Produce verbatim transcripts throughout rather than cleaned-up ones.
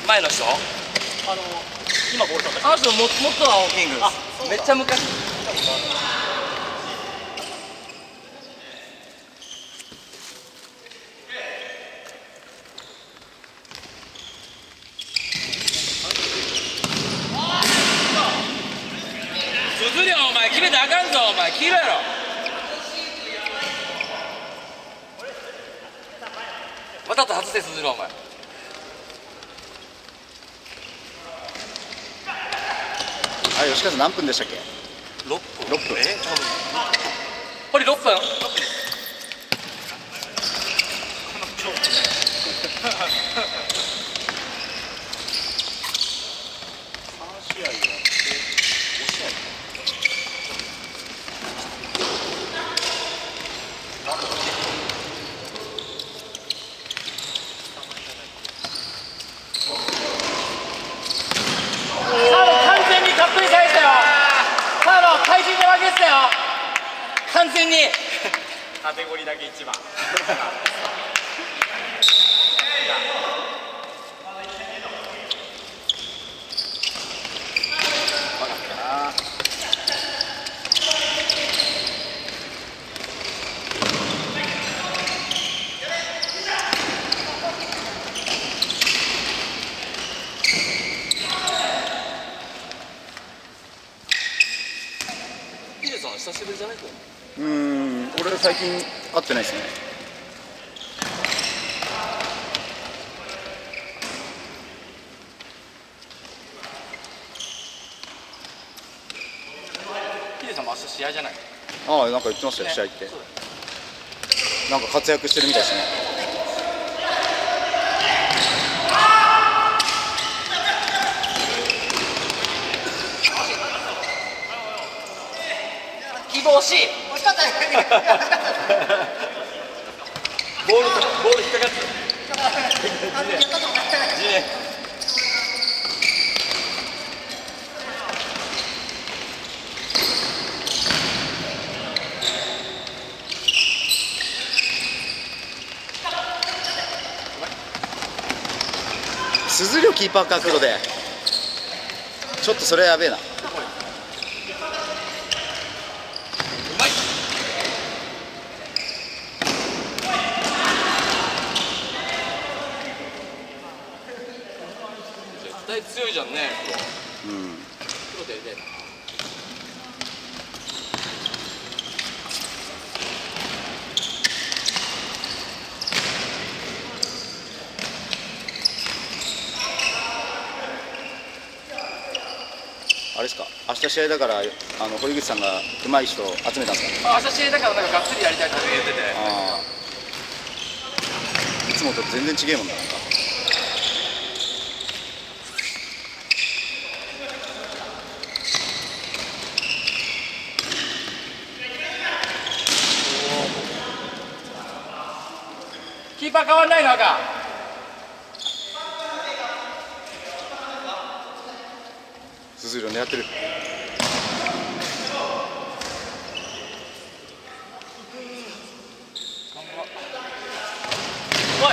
前の人、 あの今ボール取ったあの人ももっと青キングです。めっちゃ昔。鈴涼、お前決めたらあかんぞ。お前黄色やろ。わざと外せ、鈴涼お前。 あれ吉川さん何分でしたっけ？ ろっぷん。 ろっぷん。 え多分これろっぷん。ろっぷん。 さん試合やってご試合。 完全にカップに返したよ。サード体重で負けてたよ。完全に。 カテゴリーだけ一番。 ヒデさん久しぶりじゃないか。 うーん、俺最近会ってないですね。 ヒデさんも明日試合じゃない。 ああ、なんか言ってましたよ、試合って。なんか活躍してるみたいですね。 希望惜しい。惜しかったね。ボールボール引っかかって。 鈴涼キーパー角度でちょっとそれやべえな。 絶対強いじゃんね。 うん。 プロでやりたいな。 あれですか、明日試合だから、あの堀口さんが上手い人を集めたんですか。 あ、明日試合だからなんかがっつりやりたいって言ってて。 ああ。いつもと全然違えもんな。なんか。 キーパー変わんないの赤。 鈴涼狙ってる。 おい。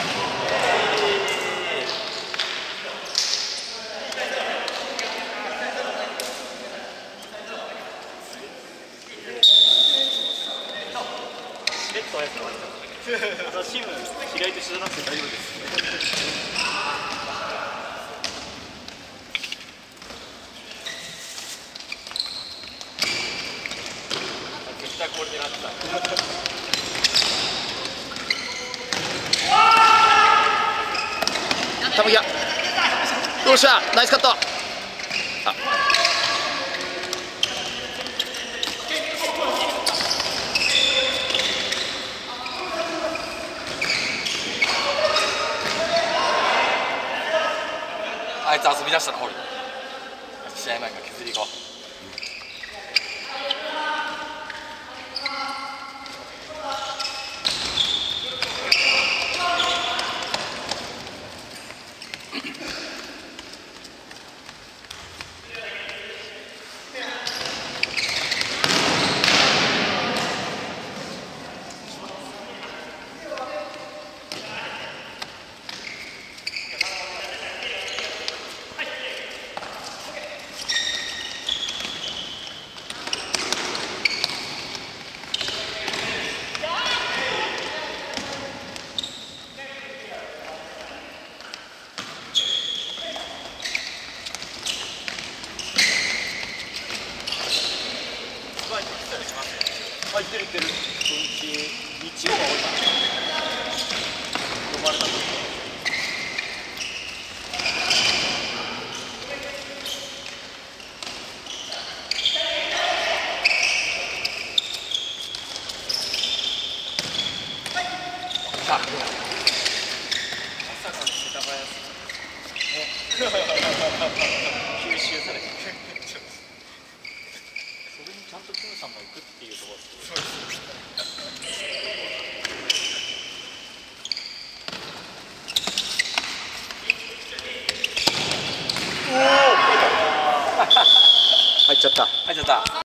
ベッドはやつのチーム開いて一緒じゃなくて大丈夫です。 絶対これでなってた。 玉木よっしゃ、ナイスカット。あ、 あいつ遊び出したのホリ。試合前から削り行こう。 いてる土日日曜が多いかな。呼ばれた時さあまさかの世田谷吸収されてそれにちゃんとキムさんも行くっていうところですごい。 入っちゃった。 入っちゃった。